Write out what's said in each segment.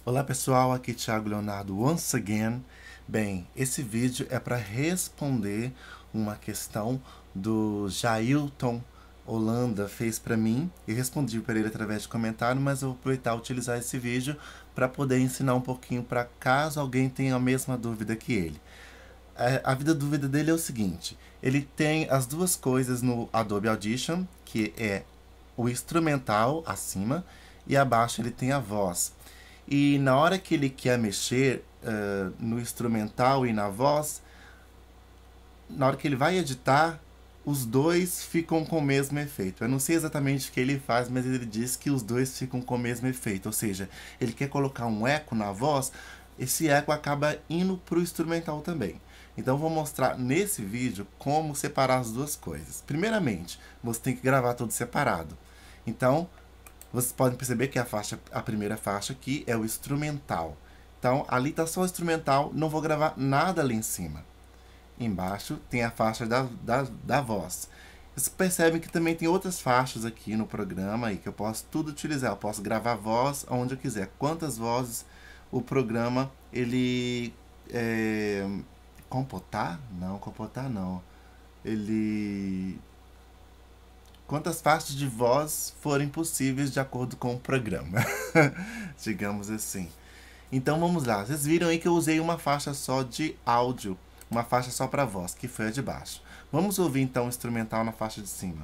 Olá pessoal, aqui Thiago Leonardo once again. Bem, esse vídeo é para responder uma questão do Jailton Holanda fez para mim. Eu respondi para ele através de comentário, mas eu vou aproveitar e utilizar esse vídeo para poder ensinar um pouquinho para caso alguém tenha a mesma dúvida que ele. A dúvida dele é o seguinte: ele tem as duas coisas no Adobe Audition, que é o instrumental acima e abaixo ele tem a voz. E na hora que ele quer mexer no instrumental e na voz, na hora que ele vai editar, os dois ficam com o mesmo efeito. Eu não sei exatamente o que ele faz, mas ele diz que os dois ficam com o mesmo efeito. Ou seja, ele quer colocar um eco na voz, esse eco acaba indo para o instrumental também. Então eu vou mostrar nesse vídeo como separar as duas coisas. Primeiramente, você tem que gravar tudo separado. Então, vocês podem perceber que a primeira faixa aqui é o instrumental. Então, ali está só o instrumental, não vou gravar nada ali em cima. Embaixo tem a faixa da voz. Vocês percebem que também tem outras faixas aqui no programa aí, que eu posso tudo utilizar. Eu posso gravar voz onde eu quiser. Quantas vozes o programa, ele... computar? Não, computar não. Ele... quantas faixas de voz forem possíveis de acordo com o programa. Digamos assim. Então vamos lá. Vocês viram aí que eu usei uma faixa só de áudio. Uma faixa só para voz, que foi a de baixo. Vamos ouvir então o instrumental na faixa de cima.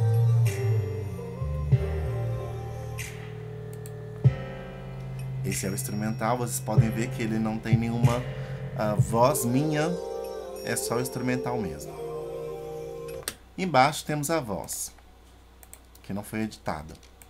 Esse é o instrumental. Vocês podem ver que ele não tem nenhuma voz minha. É só o instrumental mesmo. Embaixo temos a voz, que não foi editada.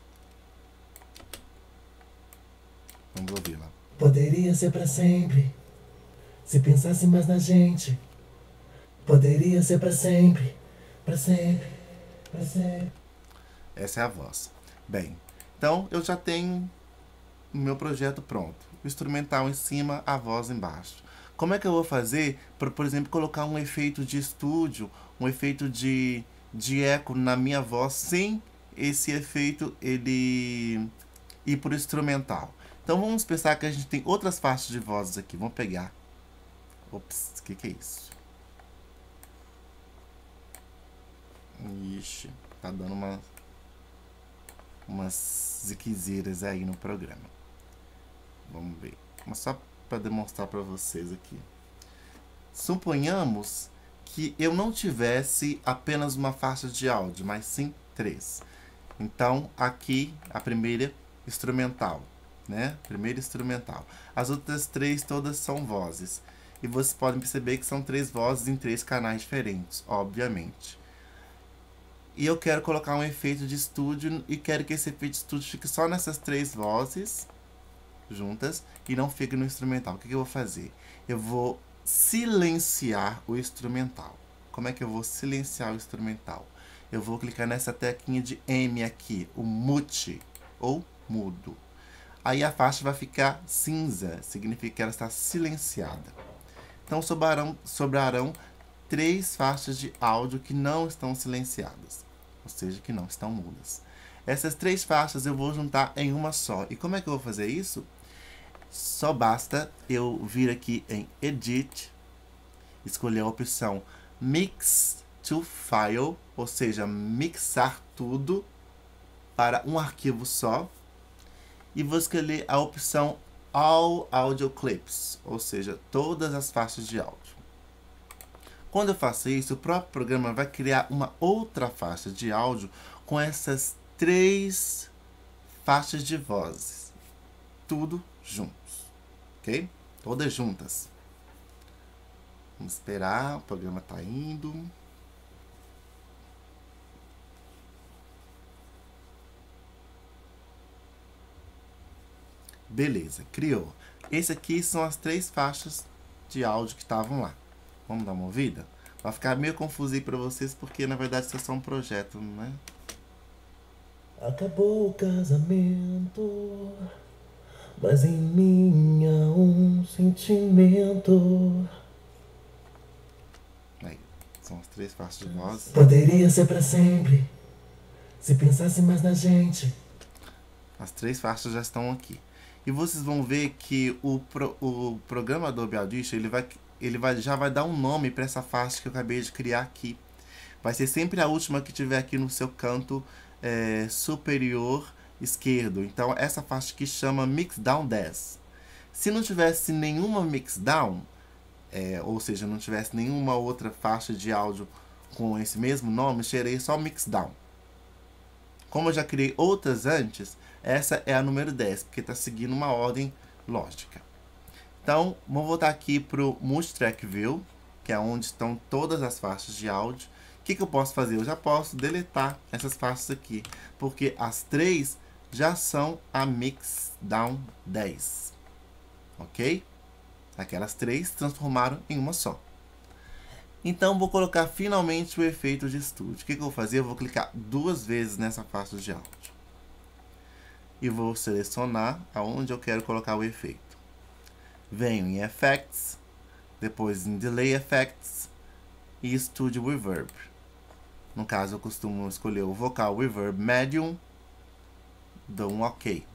Vamos ouvi-la. Poderia ser pra sempre, se pensasse mais na gente. Poderia ser pra sempre, pra sempre, pra sempre. Essa é a voz. Bem, então eu já tenho o meu projeto pronto. O instrumental em cima, a voz embaixo. Como é que eu vou fazer para, por exemplo, colocar um efeito de estúdio, um efeito de eco na minha voz sem esse efeito ele ir para o instrumental? Então vamos pensar que a gente tem outras faixas de vozes aqui. Vamos pegar. Ops, o que é isso? Ixi, tá dando umas ziquezeiras aí no programa. Vamos ver. Mas só para demonstrar para vocês aqui. Suponhamos que eu não tivesse apenas uma faixa de áudio, mas sim 3. Então, aqui a primeira instrumental, né? Primeira instrumental. As outras 3 todas são vozes. E vocês podem perceber que são 3 vozes em 3 canais diferentes, obviamente. E eu quero colocar um efeito de estúdio e quero que esse efeito de estúdio fique só nessas 3 vozes juntas e não fique no instrumental. O que eu vou fazer? Eu vou silenciar o instrumental. Como é que eu vou silenciar o instrumental? Eu vou clicar nessa teclinha de M aqui, o mute ou mudo. Aí a faixa vai ficar cinza, significa que ela está silenciada. Então sobrarão 3 faixas de áudio que não estão silenciadas, ou seja, que não estão mudas. Essas 3 faixas eu vou juntar em uma só. E como é que eu vou fazer isso? Só basta eu vir aqui em Edit, escolher a opção Mix to File, ou seja, mixar tudo para um arquivo só. E vou escolher a opção All Audio Clips, ou seja, todas as faixas de áudio. Quando eu faço isso, o próprio programa vai criar uma outra faixa de áudio com essas 3 faixas de vozes. Tudo juntos, ok? Todas juntas. Vamos esperar, o programa está indo. Beleza, criou. Esse aqui são as 3 faixas de áudio que estavam lá. Vamos dar uma ouvida? Vai ficar meio confuso aí pra vocês, porque na verdade isso é só um projeto, né? Acabou o casamento, mas em mim há um sentimento. Aí, são as 3 faixas de voz. Poderia ser pra sempre, se pensasse mais na gente. As 3 faixas já estão aqui. E vocês vão ver que o programa Adobe Audition, já vai dar um nome para essa faixa que eu acabei de criar aqui. Vai ser sempre a última que tiver aqui no seu canto superior esquerdo. Então, essa faixa aqui chama Mixdown 10. Se não tivesse nenhuma Mixdown, ou seja, não tivesse nenhuma outra faixa de áudio com esse mesmo nome, serei só Mixdown. Como eu já criei outras antes, essa é a número 10, porque está seguindo uma ordem lógica. Então, vamos voltar aqui para o Multitrack View, que é onde estão todas as faixas de áudio. O que eu posso fazer? Eu já posso deletar essas faixas aqui, porque as 3 já são a Mixdown 10. Ok? Aquelas 3 se transformaram em uma só. Então, vou colocar finalmente o efeito de estúdio. O que eu vou fazer? Eu vou clicar 2 vezes nessa faixa de áudio. E vou selecionar aonde eu quero colocar o efeito. Venho em Effects, depois em Delay Effects e Studio Reverb. No caso, eu costumo escolher o Vocal Reverb Medium, dou um OK.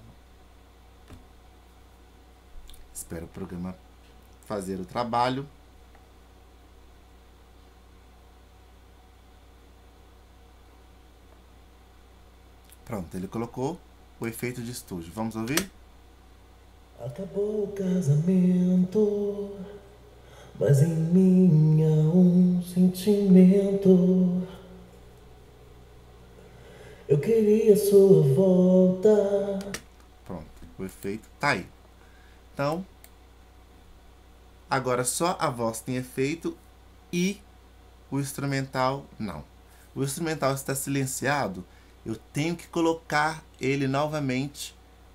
Espero o programa fazer o trabalho. Pronto, ele colocou o efeito de estúdio. Vamos ouvir? Acabou o casamento, mas em mim há um sentimento. Eu queria sua volta. Pronto, o efeito tá aí. Então, agora só a voz tem efeito e o instrumental não. O instrumental está silenciado, eu tenho que colocar ele novamente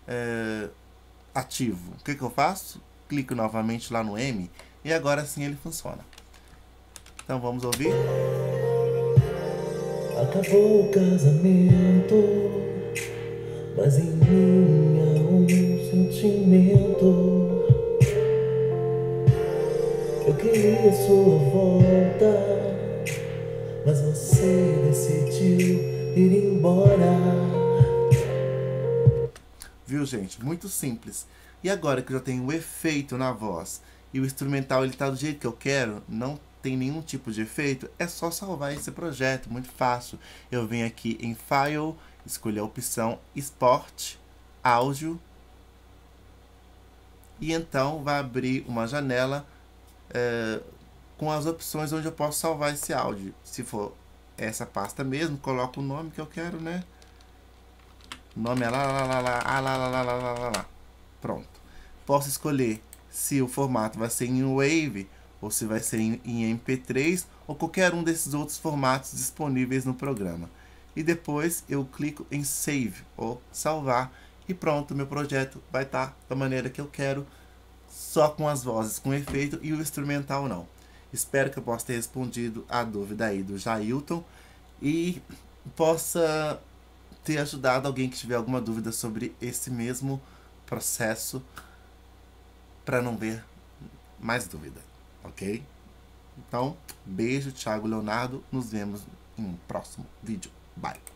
ativo. O que eu faço? Clico novamente lá no M e agora sim ele funciona. Então vamos ouvir. Acabou o casamento, mas em mim há um sentimento. Eu queria sua volta, mas você decidiu ir embora. Viu, gente? Muito simples. E agora que eu já tenho o efeito na voz e o instrumental ele tá do jeito que eu quero, não tem nenhum tipo de efeito, é só salvar esse projeto, muito fácil. Eu venho aqui em File, escolher a opção Export, Áudio, e então vai abrir uma janela com as opções onde eu posso salvar esse áudio. Se for essa pasta mesmo, coloco o nome que eu quero, né? O nome é lá. Pronto. Posso escolher se o formato vai ser em WAV ou se vai ser em MP3 ou qualquer um desses outros formatos disponíveis no programa. E depois eu clico em Save ou Salvar e pronto, meu projeto vai estar da maneira que eu quero, só com as vozes com efeito e o instrumental não. Espero que eu possa ter respondido a dúvida aí do Jailton e possa ter ajudado alguém que tiver alguma dúvida sobre esse mesmo processo para não ver mais dúvida, ok? Então, beijo, Thiago Leonardo, nos vemos em um próximo vídeo. Bye!